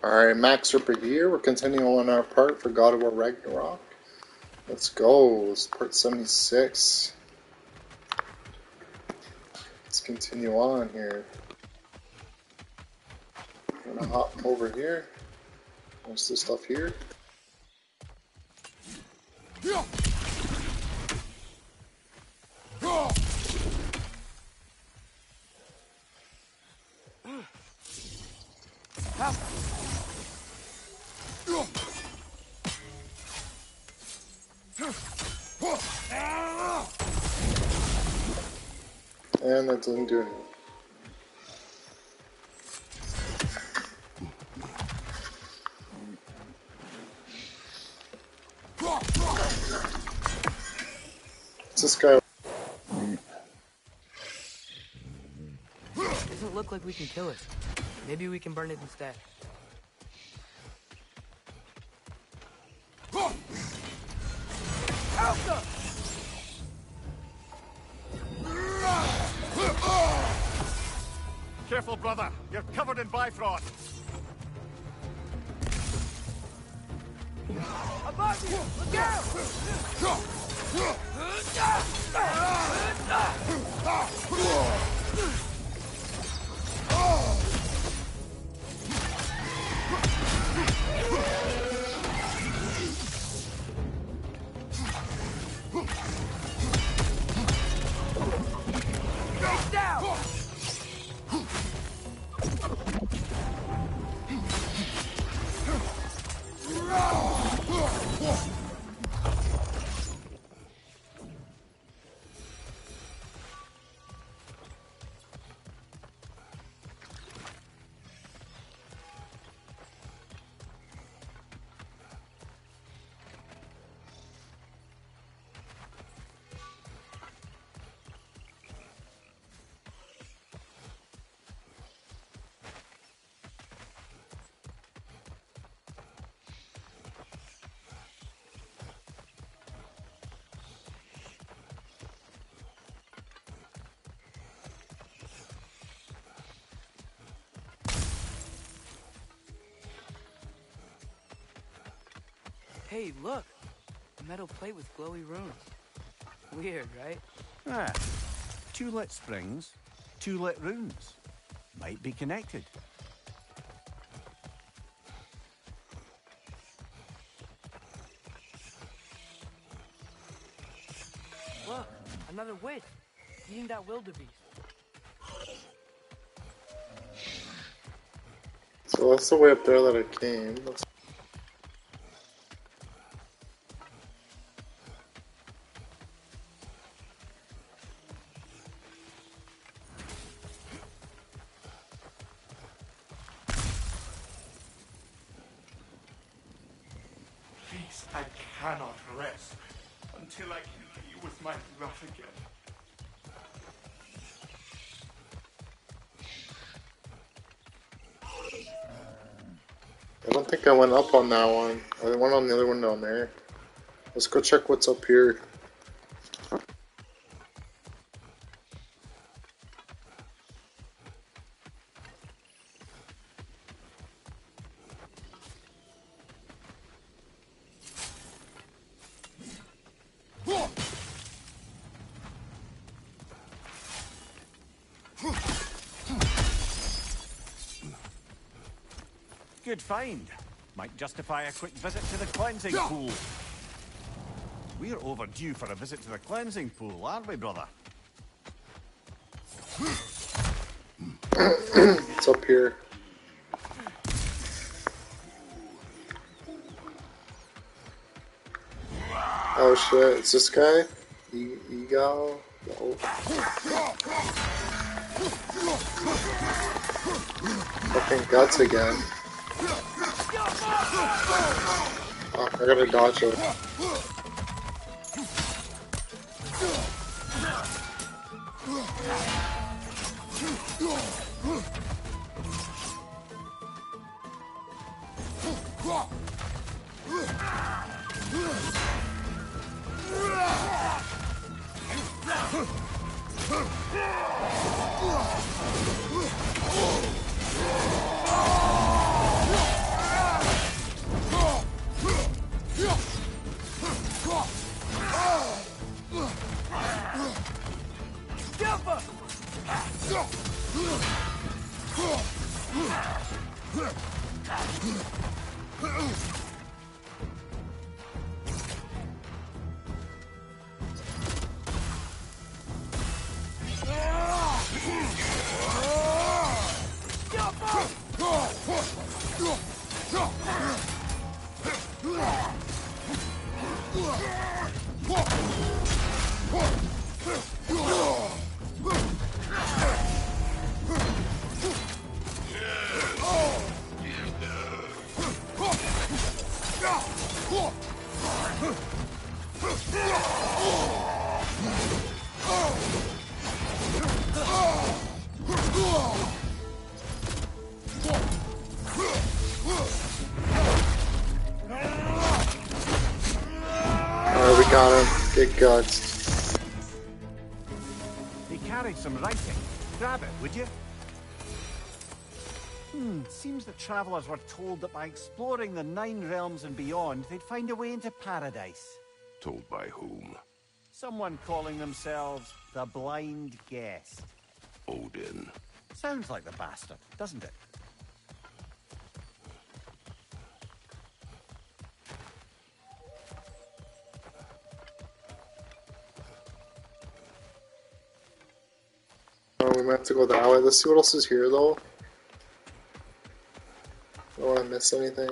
Alright, Max Ripper here. We're continuing on our part for God of War Ragnarok. Let's go. It's part 76. Let's continue on here. I'm gonna hop over here. What's this stuff here? And that doesn't do anything. What's this guy? Doesn't look like we can kill it. Maybe we can burn it instead. Careful, brother. You're covered in Bifrost. Above you! Look out! Face down! Hey, look! A metal plate with glowy runes. Weird, right? Ah, two lit springs, two lit runes. Might be connected. Look! Another witch! Eating that wildebeest. So that's the way up there that I came. Let's... Please, I cannot rest until I kill you with my wrath again. I don't think I went up on that one. I went on the other one down there. Let's go check what's up here. Good find. Might justify a quick visit to the cleansing pool. We're overdue for a visit to the cleansing pool, aren't we, brother? It's up here. Oh shit, it's this guy? Ego? No. Fucking guts again. Oh, I gotta dodge it. Alright, we got him. Get guts. He carried some writing. Grab it, would you? Seems that travelers were told that by exploring the Nine Realms and beyond, they'd find a way into paradise. Told by whom? Someone calling themselves the Blind Guest. Odin. Sounds like the bastard, doesn't it? Oh, we might have to go that way. Let's see what else is here, though. Don't want to miss anything.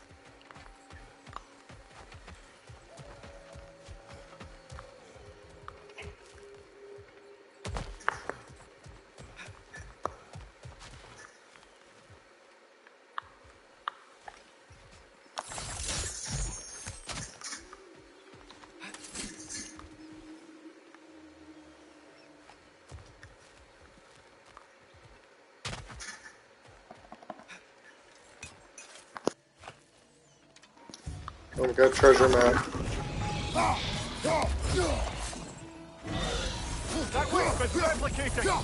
Oh, we got a treasure map. That weapon's replicating!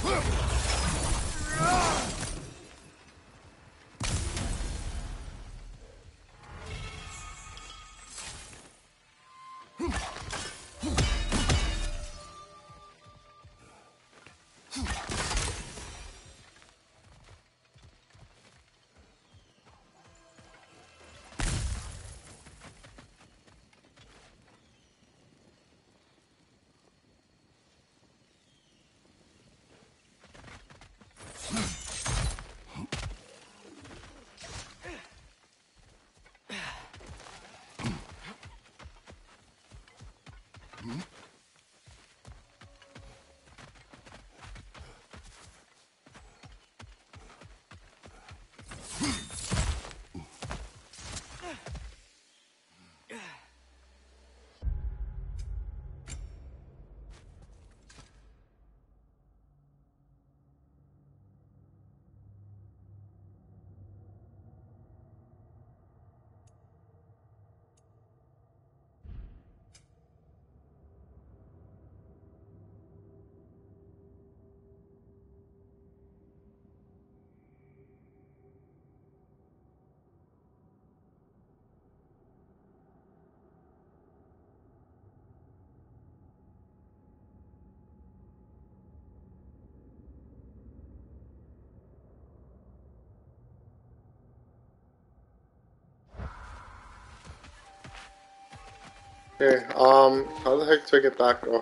Okay, how the heck do I get back? Oh.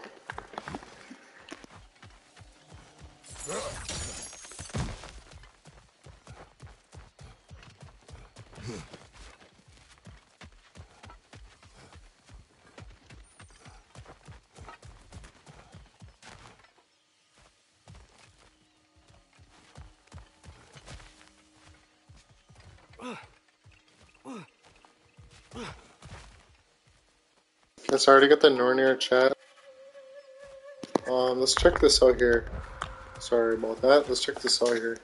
Okay, sorry to get the Nornir chat. Let's check this out here. Sorry about that. Let's check this out here.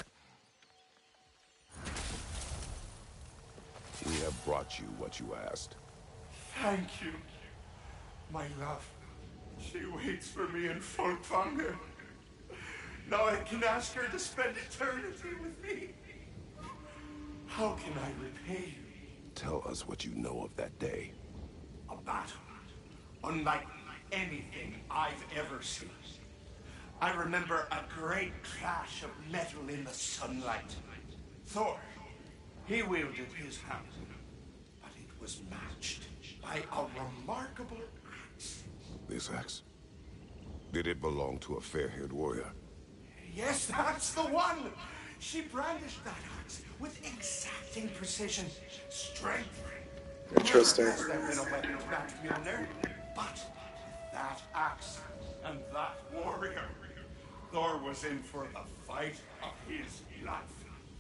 We have brought you what you asked. Thank you, my love. She waits for me in Folkvanger. Now I can ask her to spend eternity with me. How can I repay you? Tell us what you know of that day. A battle, unlike anything I've ever seen. I remember a great clash of metal in the sunlight. Thor, he wielded his hammer, but it was matched by a remarkable axe. This axe? Did it belong to a fair-haired warrior? Yes, that's the one! She brandished that axe with exacting precision, strength. Interesting. Never has there been a weapon to match Mjolnir, but that axe and that warrior, Thor was in for the fight of his life.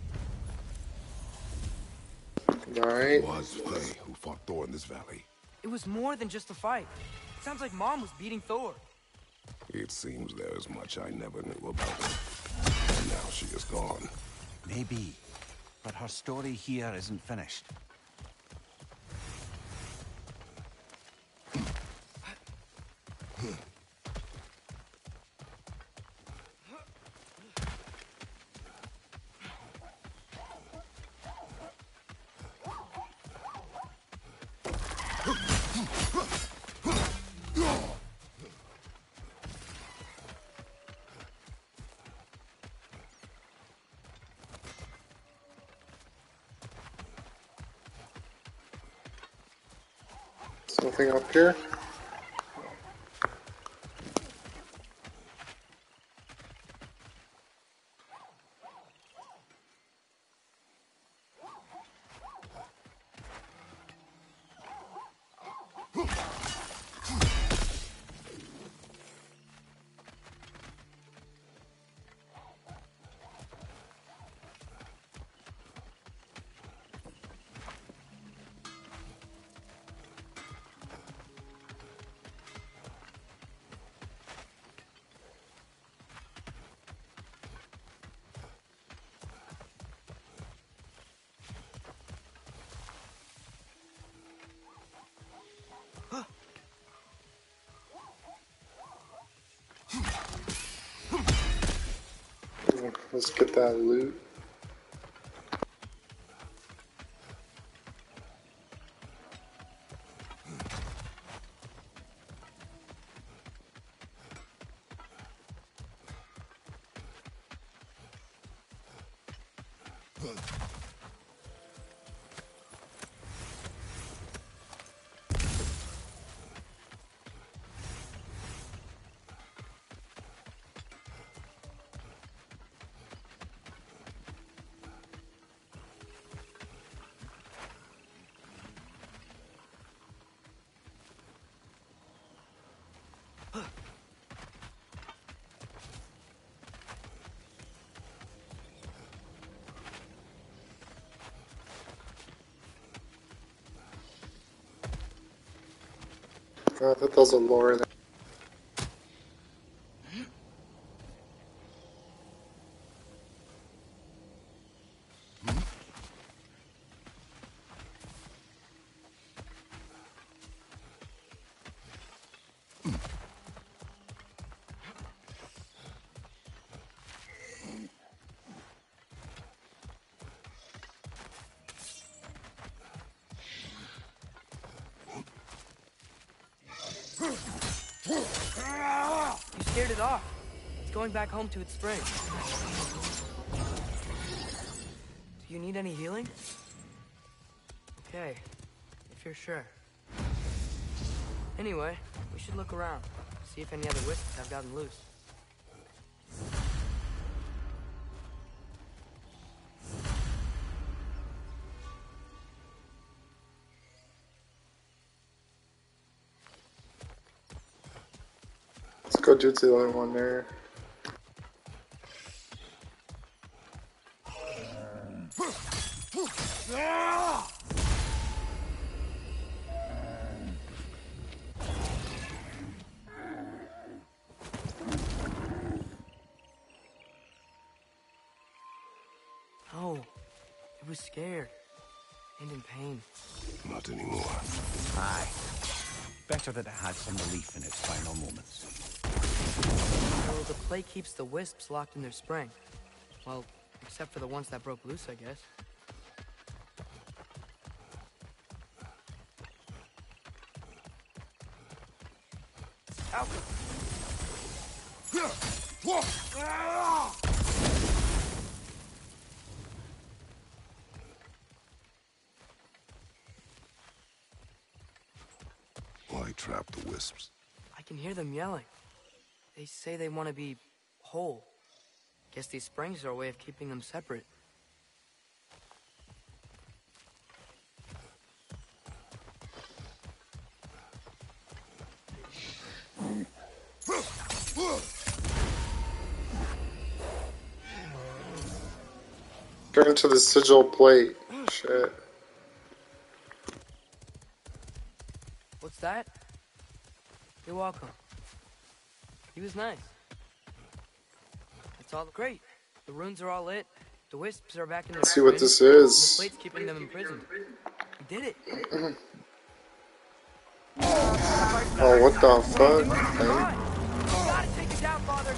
Alright. It was Faye who fought Thor in this valley. It was more than just a fight. Sounds like Mom was beating Thor. It seems there is much I never knew about her. And now she is gone. Maybe. But her story here isn't finished. Something up here? Let's get that loot. I thought there was a lore there. You scared it off. It's going back home to its spring. Do you need any healing? Okay, if you're sure. Anyway, we should look around, see if any other wisps have gotten loose. Let's go do to the other one there. Oh, it was scared and in pain. Not anymore. Aye. Better that it had some relief in its final moments. So the play keeps the wisps locked in their spring. Well, except for the ones that broke loose, I guess. Alka! trap the wisps? I can hear them yelling. They say they want to be whole. Guess these springs are a way of keeping them separate. Turn to the sigil plate. Shit. What's that? You're welcome. He was nice. It's all great. The runes are all lit. The wisps are back in their Let's see what springs, this and the is. plate's keeping them imprisoned. We did it. Oh, what the fuck? Come on. You gotta take it down, Father.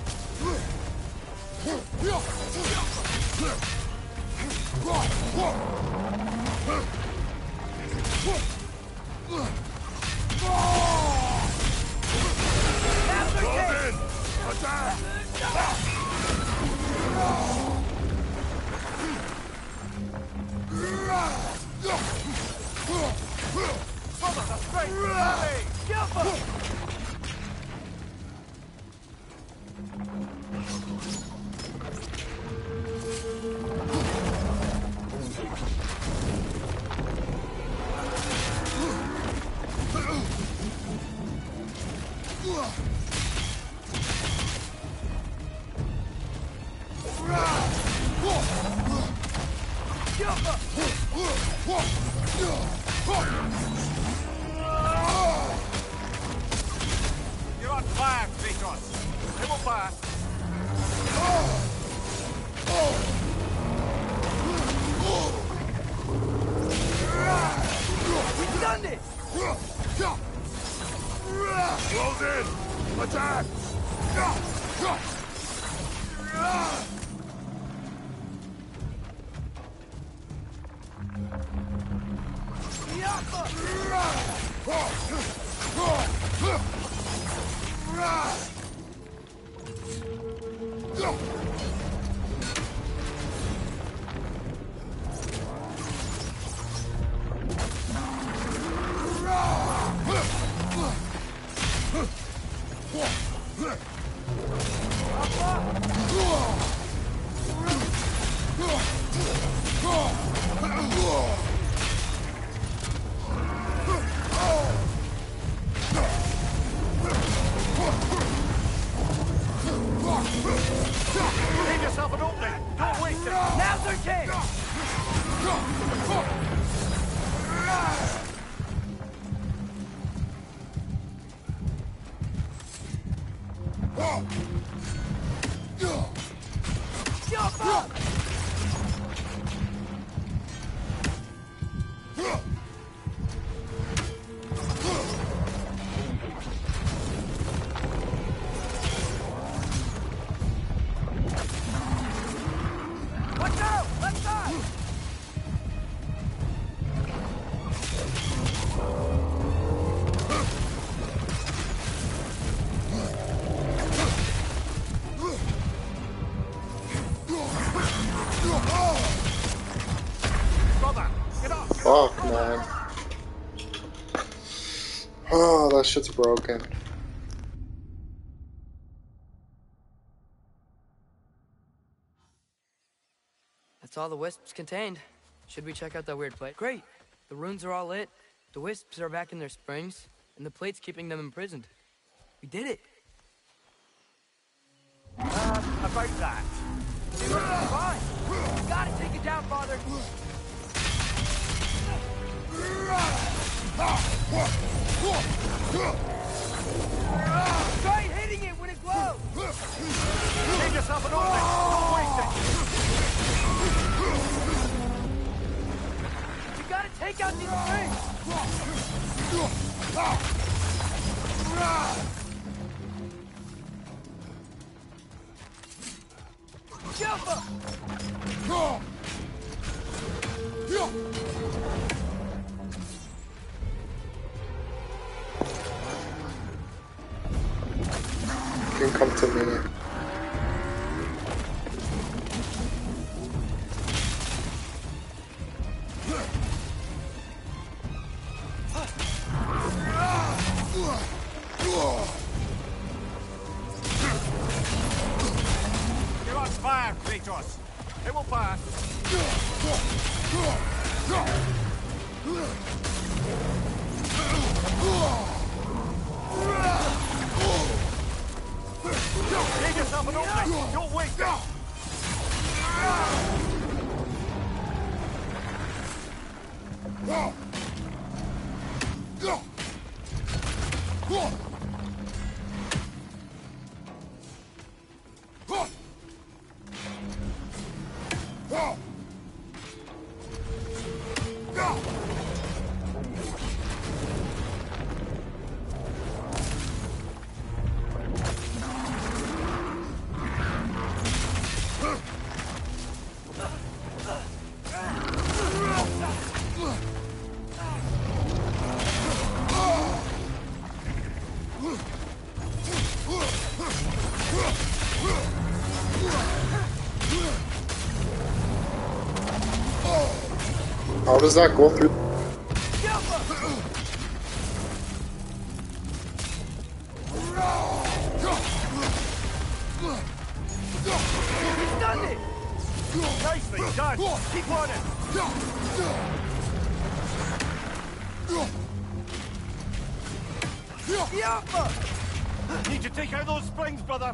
You're on fire, Kratos. It will pass. We've done this. Close in! Attack! Leave yourself an opening. Don't waste it. Now's our chance. Jump up. Watch out! Left side! Brother, get up. Fuck, man. Oh, that shit's broken. That's all the wisps contained. Should we check out that weird plate? Great. The runes are all lit. The wisps are back in their springs, and the plate's keeping them imprisoned. We did it. About that. Fine. You gotta take it down, Father. Try hitting it when it glows. Leave yourself an opening. Don't waste it. You gotta take out these springs. Jump up. You can come to me. Save yourself an opening! Don't waste it! How does that go through? Done it! Nicely done! Keep on it! Need to take out those springs, brother!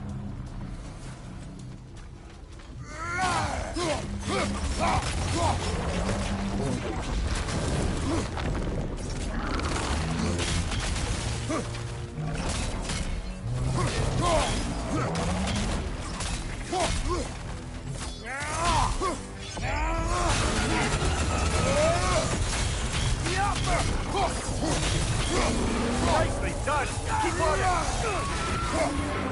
Nicely done! Keep on it!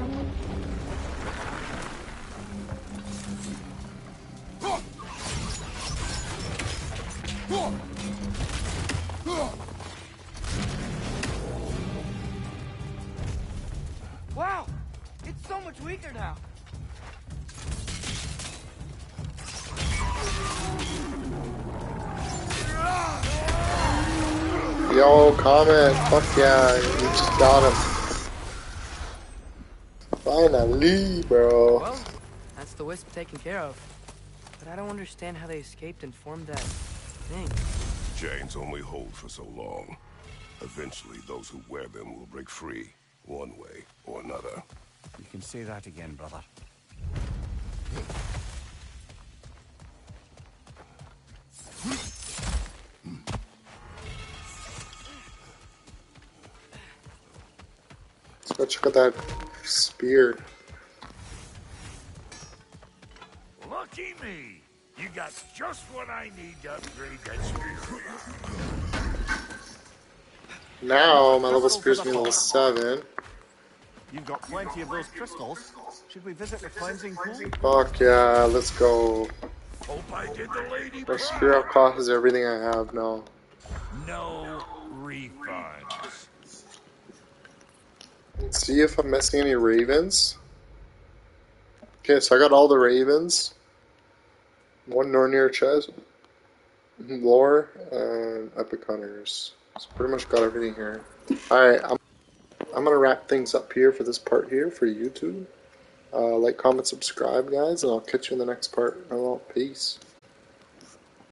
Wow! It's so much weaker now. Yo, Comet, fuck yeah, you just got him. Finally, bro. Well, that's the wisp taken care of. But I don't understand how they escaped and formed that thing. Chains only hold for so long. Eventually, those who wear them will break free, one way or another. You can say that again, brother. Let's go check out that spear. Lucky me! You got just what I need to upgrade that spear. Now, my level spear's me level 7. You've got plenty of those crystals. Should we visit the cleansing pool? Fuck yeah, let's go. Hope I did the lady My spear up costs everything I have now. No refunds. Let's see if I'm missing any ravens. Okay, so I got all the ravens. One Nornir chest. Lore, and Epic Hunters. So pretty much got everything here. Alright, I'm gonna wrap things up here for this part here for YouTube. Like, comment, subscribe, guys, and I'll catch you in the next part. Peace.